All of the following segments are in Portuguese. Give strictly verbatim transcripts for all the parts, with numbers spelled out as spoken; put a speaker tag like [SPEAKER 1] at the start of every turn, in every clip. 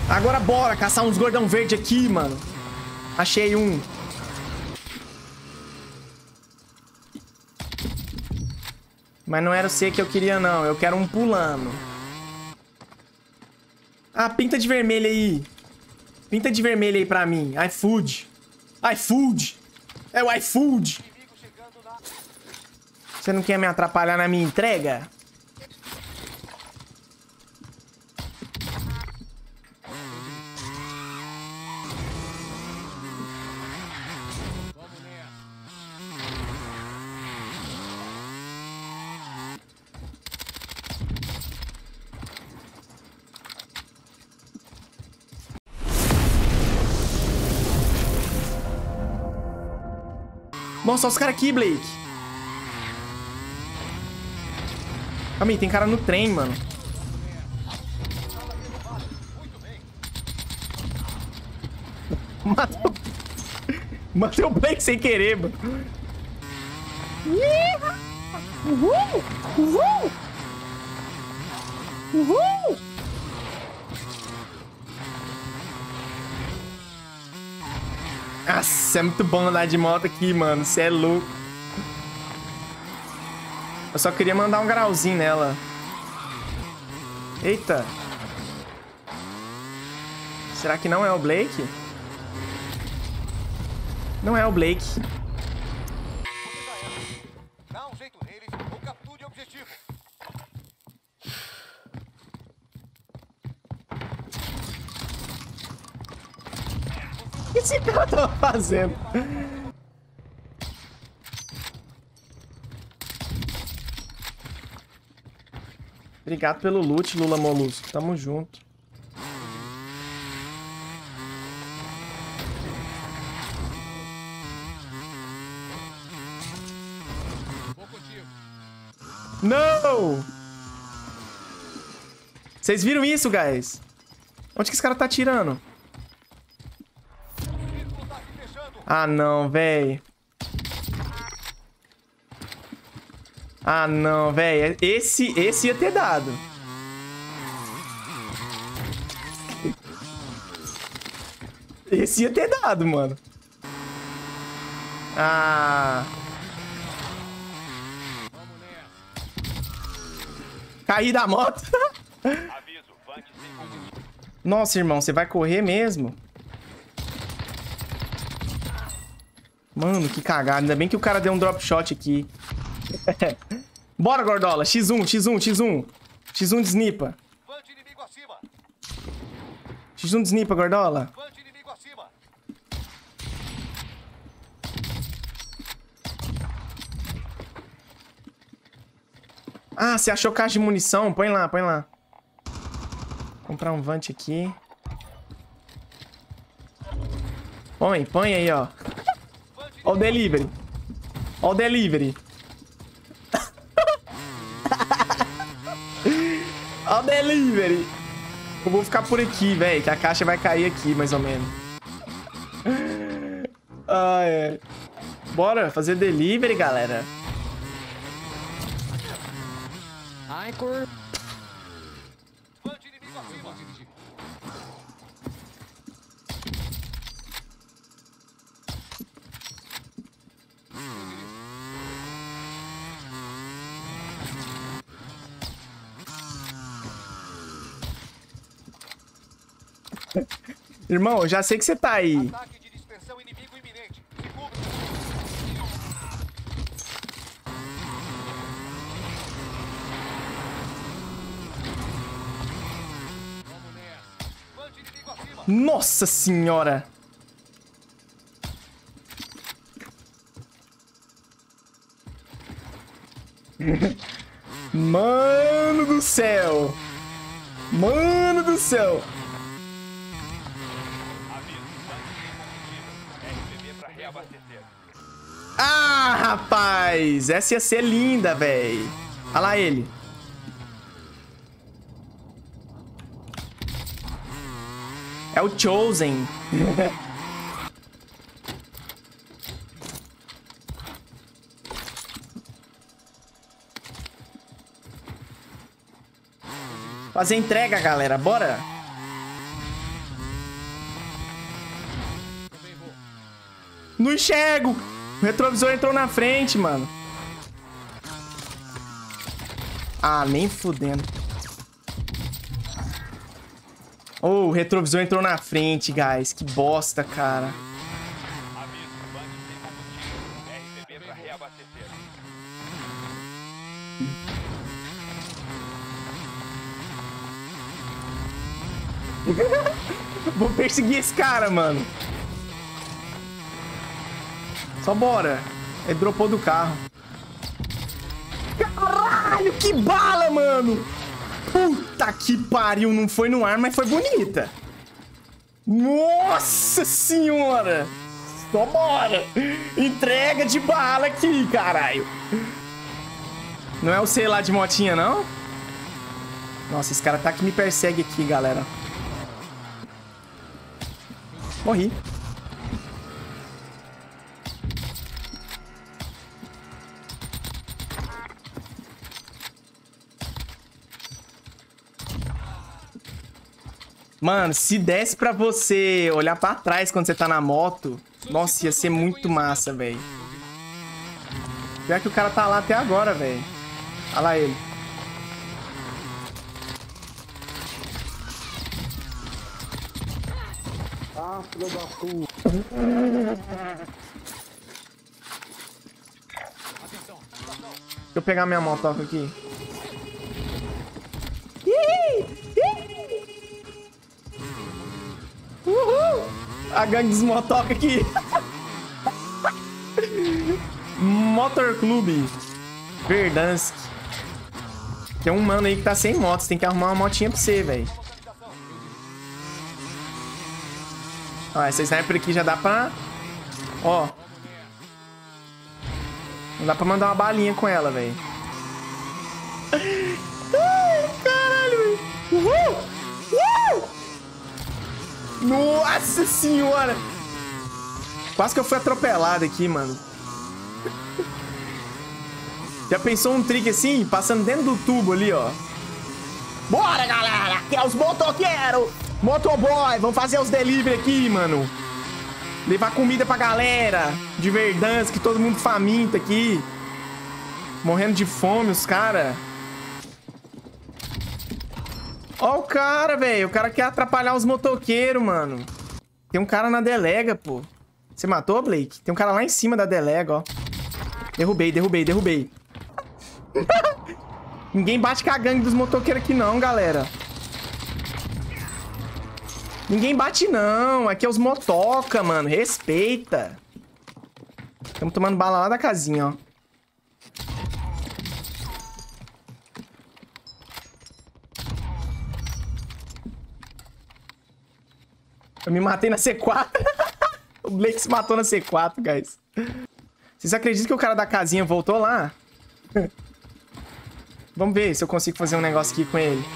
[SPEAKER 1] Agora bora caçar uns gordão verde aqui, mano. Achei um. Mas não era o C que eu queria, não. Eu quero um pulando. Ah, pinta de vermelho aí. Pinta de vermelho aí pra mim. iFood. iFood. É o iFood. Você não quer me atrapalhar na minha entrega? Nossa, olha os caras aqui, Blake. Calma aí, tem cara no trem, mano. Matou... Matei o Blake sem querer, mano. Uhul! Uhul! Uhul! Nossa, é muito bom andar de moto aqui, mano. Você é louco. Eu só queria mandar um grauzinho nela. Eita. Será que não é o Blake? Não é o Blake.
[SPEAKER 2] Dá um jeito neles ou capture o objetivo.
[SPEAKER 1] O que esse cara tá fazendo? Obrigado pelo loot, Lula Molusco. Tamo junto. Não! Vocês viram isso, guys? Onde que esse cara tá atirando? Ah, não, véi. Ah, não, véi. Esse, esse ia ter dado. Esse ia ter dado, mano. Ah. Caí da moto. Nossa, irmão, você vai correr mesmo? Mano, que cagada. Ainda bem que o cara deu um drop shot aqui. Bora, Gordola. X um, X um, X um. X um de snipa. X um de snipa, Gordola. Ah, você achou caixa de munição? Põe lá, põe lá. Vou comprar um Vant aqui. Põe, põe aí, ó. Ó o delivery. Ó o delivery. Ó o delivery. Eu vou ficar por aqui, velho, que a caixa vai cair aqui, mais ou menos. Ah, é. Bora fazer delivery, galera.
[SPEAKER 3] Ai, cor...
[SPEAKER 1] Irmão, eu já sei que você tá aí.
[SPEAKER 2] Ataque de dispersão inimigo iminente.
[SPEAKER 1] Nossa senhora. Mano do céu. Mano do céu. Ah, rapaz. Essa ia ser linda, velho. Olha lá ele. É o Chosen. Fazer entrega, galera. Bora. Não enxergo. O retrovisor entrou na frente, mano. Ah, nem fudendo. Oh, o retrovisor entrou na frente, guys. Que bosta, cara.
[SPEAKER 2] Aviso, banco sem combustível. R C B pra reabastecer.
[SPEAKER 1] Vou perseguir esse cara, mano. Só bora. Ele dropou do carro. Caralho, que bala, mano. Puta que pariu. Não foi no ar, mas foi bonita. Nossa senhora. Só bora. Entrega de bala aqui, caralho. Não é o sei lá de motinha, não? Nossa, esse cara tá que me persegue aqui, galera. Morri. Mano, se desse pra você olhar pra trás quando você tá na moto, nossa, ia ser muito massa, velho. Pior que o cara tá lá até agora, velho. Olha lá ele.
[SPEAKER 3] Ah, filho da puta.
[SPEAKER 1] Deixa eu pegar minha motoca aqui. Uhul! A gangue dos motoca aqui. Motor Clube Verdansk. Tem um mano aí que tá sem moto. Você tem que arrumar uma motinha pra você, velho. Ó, essa sniper aqui já dá pra... Ó. Não dá pra mandar uma balinha com ela, velho. Ai, caralho, velho. Uhul! Uhul! Nossa senhora! Quase que eu fui atropelado aqui, mano. Já pensou um trick assim? Passando dentro do tubo ali, ó. Bora, galera! Aqui é os motoqueiros! Motoboy! Vamos fazer os delivery aqui, mano. Levar comida pra galera. De Verdansk, que todo mundo faminto aqui. Morrendo de fome, os caras. Ó o cara, velho. O cara quer atrapalhar os motoqueiros, mano. Tem um cara na delega, pô. Você matou, Blake? Tem um cara lá em cima da delega, ó. Derrubei, derrubei, derrubei. Ninguém bate com a gangue dos motoqueiros aqui não, galera. Ninguém bate não. Aqui é os motoca, mano. Respeita. Estamos tomando bala lá da casinha, ó. Eu me matei na C quatro. O Blake se matou na C quatro, guys. Vocês acreditam que o cara da casinha voltou lá? Vamos ver se eu consigo fazer um negócio aqui com ele.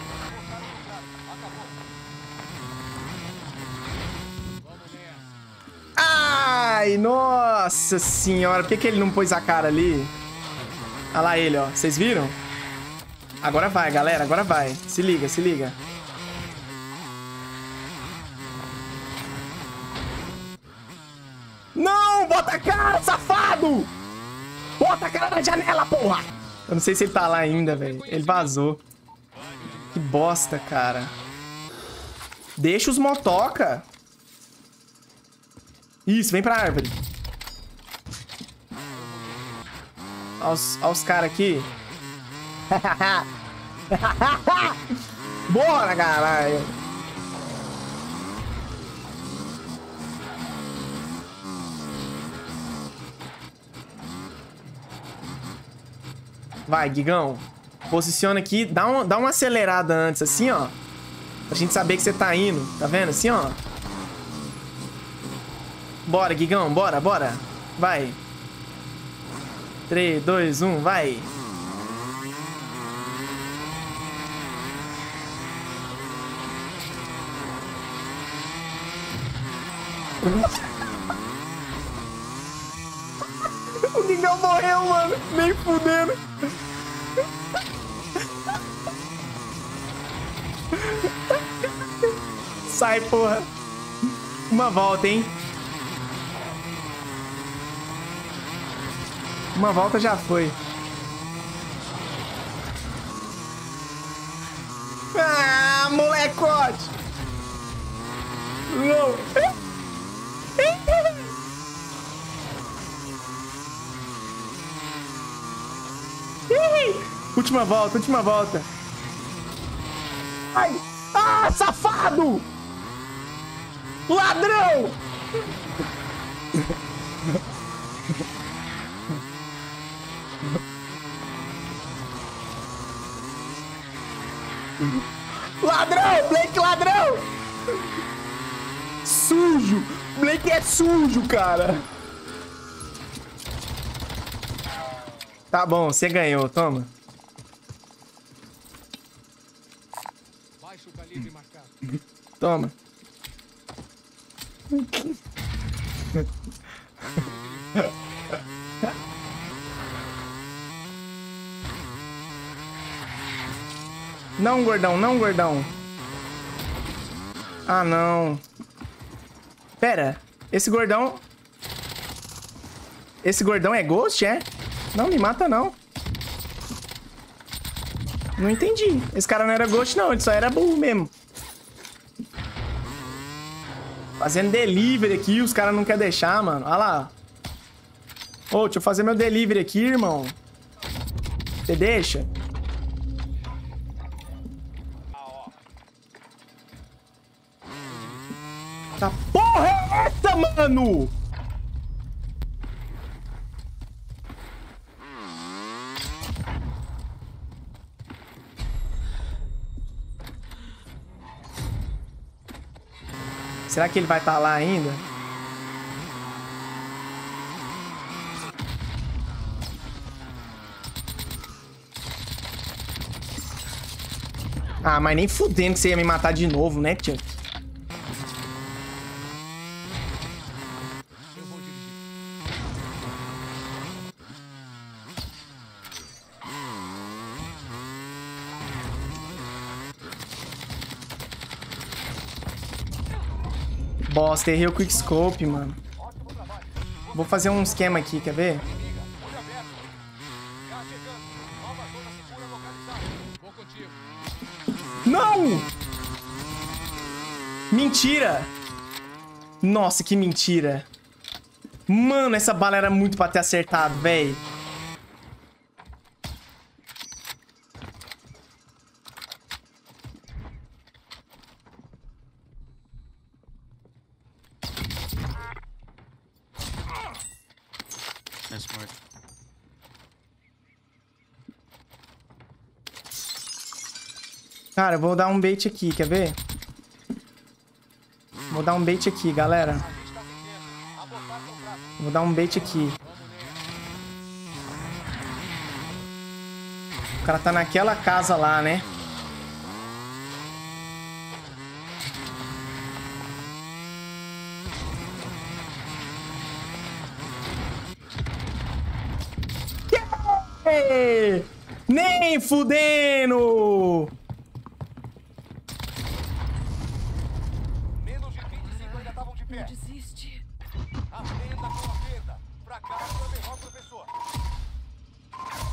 [SPEAKER 1] Ai, nossa senhora. Por que, que ele não pôs a cara ali? Olha lá ele, ó. Vocês viram? Agora vai, galera. Agora vai. Se liga, se liga. Não! Bota a cara, safado! Bota a cara na janela, porra! Eu não sei se ele tá lá ainda, velho. Ele vazou. Que bosta, cara. Deixa os motoca. Isso, vem pra árvore. Olha os, olha os caras aqui. Bora, caralho. Vai, Guigão. Posiciona aqui. Dá, um, dá uma acelerada antes, assim, ó. Pra gente saber que você tá indo. Tá vendo? Assim, ó. Bora, Guigão. Bora, bora. Vai. três, dois, um, vai. O Guigão morreu, mano. Nem fudendo. Sai, porra. Uma volta, hein? Uma volta já foi. Ah, molecote! Não! Última volta, última volta. Ai! Ah, safado! Ladrão! Ladrão! Blake, ladrão! Sujo! Blake é sujo, cara! Tá bom, você ganhou, toma.
[SPEAKER 4] Baixo calibre marcado.
[SPEAKER 1] Toma. Não, gordão, não, gordão. Ah, não. Pera, esse gordão... Esse gordão é Ghost, é? Não, me mata, não. Não entendi. Esse cara não era Ghost, não. Ele só era burro mesmo. Fazendo delivery aqui, os caras não querem deixar, mano. Olha lá. Ô, deixa eu fazer meu delivery aqui, irmão. Você deixa? Tá porra é essa, mano? Será que ele vai estar lá ainda? Ah, mas nem fudendo que você ia me matar de novo, né, tio?
[SPEAKER 4] Eu vou dirigir.
[SPEAKER 1] Bosta, errei o quickscope, mano. Vou fazer um esquema aqui, quer ver?
[SPEAKER 4] Vou contigo.
[SPEAKER 1] Não! Mentira! Nossa, que mentira. Mano, essa bala era muito pra ter acertado, velho.
[SPEAKER 5] É smart.
[SPEAKER 1] Cara, eu vou dar um bait aqui, quer ver? Vou dar um bait aqui, galera. Vou dar um bait aqui. O cara tá naquela casa lá, né? Yeah! Nem fudendo!
[SPEAKER 2] Menos de vinte e cinco ainda estavam de pé.
[SPEAKER 6] Desiste.
[SPEAKER 2] A venda com a venda. Fracasso é o melhor professor.